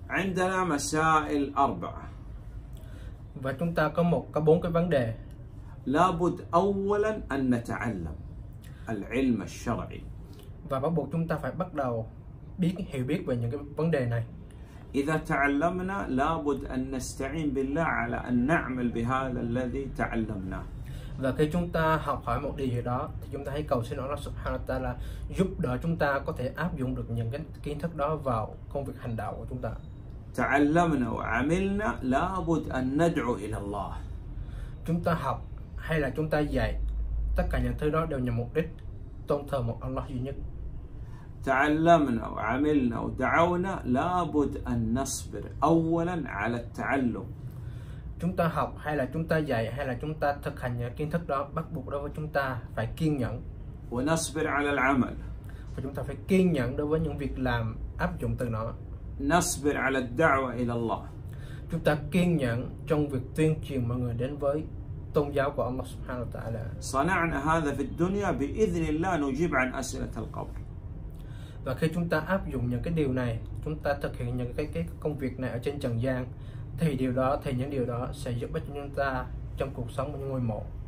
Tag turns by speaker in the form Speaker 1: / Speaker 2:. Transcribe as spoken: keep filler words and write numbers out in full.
Speaker 1: عندنا مسائل أربعة.
Speaker 2: Và chúng ta có một có bốn cái vấn đề.
Speaker 1: لابد أولا أن نتعلم العلم الشرعي.
Speaker 2: Và bắt buộc chúng ta phải bắt đầu biết hiểu biết về những cái vấn đề này.
Speaker 1: إذا تعلمنا لابد أن نستعين بالله على أن نعمل بهذا الذي تعلمناه.
Speaker 2: Và khi chúng ta học hỏi một điều gì đó thì chúng ta hãy cầu xin Allah Subhanahu wa Ta'ala giúp đỡ chúng ta có thể áp dụng được những cái kiến thức đó vào công việc hành đạo của chúng ta.
Speaker 1: تعلمنا وعملنا لابد أن ندعو إلى الله.
Speaker 2: Chúng ta học hay là chúng ta dạy, tất cả những thứ đó đều nhằm mục đích tôn thờ một Allah duy nhất.
Speaker 1: تعلمنا وعملنا ودعونا لابد أن نصبر أولا على التعلم.
Speaker 2: Chúng ta học hay là chúng ta dạy hay là chúng ta thực hành những kiến thức đó, bắt buộc đối với chúng ta phải kiên nhẫn.
Speaker 1: ونصبر على العمل.
Speaker 2: Và chúng ta phải kiên nhẫn đối với những việc làm áp dụng từ nó.
Speaker 1: نصبر على الدعوة إلى الله.
Speaker 2: Chúng ta kiên nhẫn trong việc tuyên truyền mọi người đến với tôn giáo của Allah Subhanahu wa Ta'ala.
Speaker 1: صنعنا هذا في الدنيا بإذن الله نجيب عن أسئلة القبر.
Speaker 2: Và khi chúng ta áp dụng những cái điều này, chúng ta thực hiện những cái cái công việc này ở trên trần gian, thì điều đó thì những điều đó sẽ giúp ích cho chúng ta trong cuộc sống của những ngôi mộ.